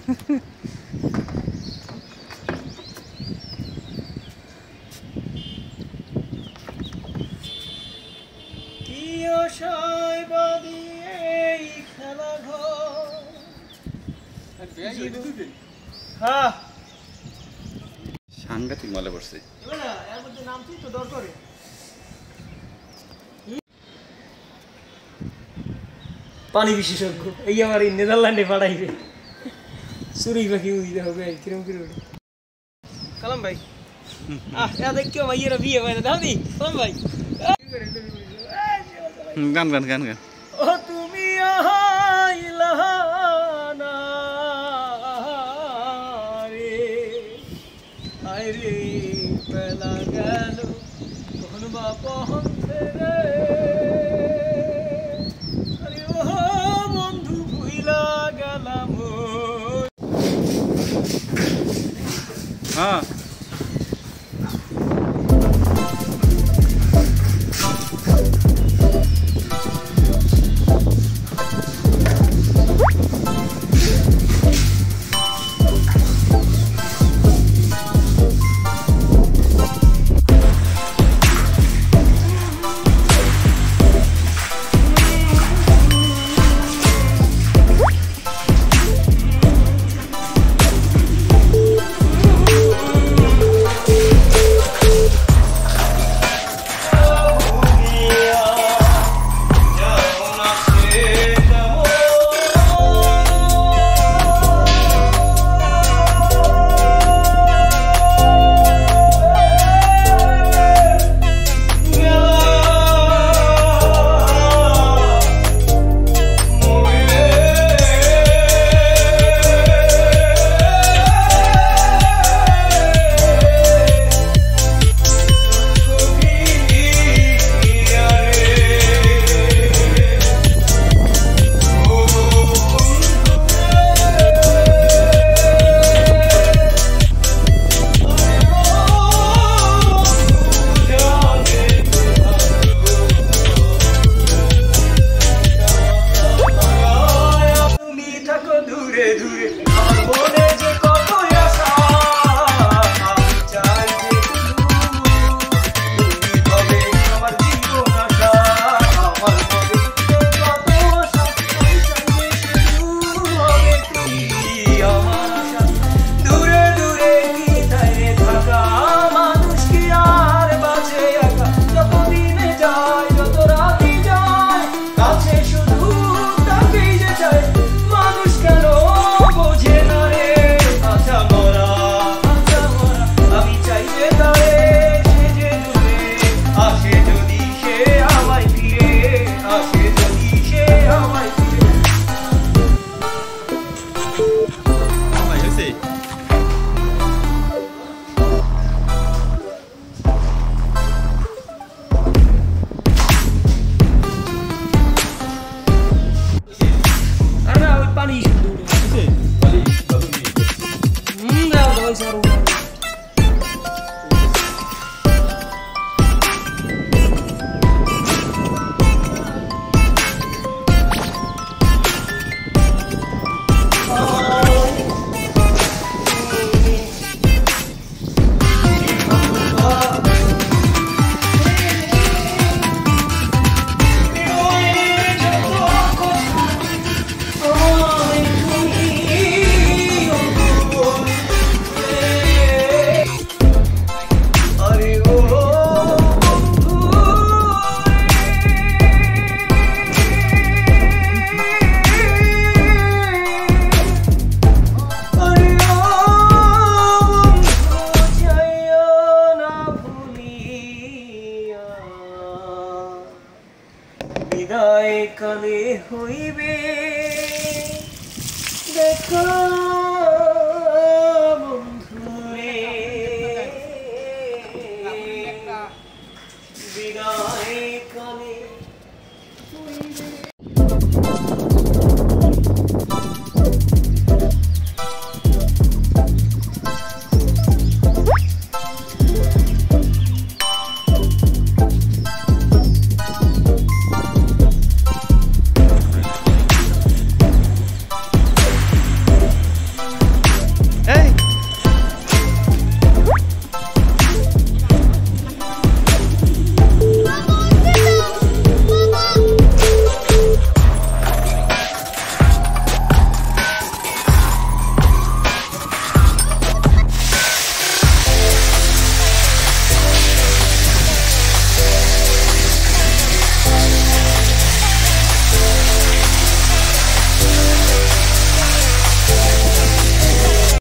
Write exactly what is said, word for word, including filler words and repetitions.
সাংঘাতিক মলে পড়ছে পানি বিশেষজ্ঞ এই আমার নেদারল্যান্ডে পাঠাইবে চুরি পাখি উইতে হবে কিরম কিরম কালাম ভাই আহ এ দেখিও ভাইয়েরা বিয়ে হয় না দাদি কালাম ভাই গান গান গান গান ও তুমি আইলা না রে আয় রে পেলা গেল কোন বাপ হন্তে রে আরে ও বন্ধু ভুইলা গেলাম হ্যাঁ কালে হইবে দেখা বন্ধুরে বিদায় কালে হইবে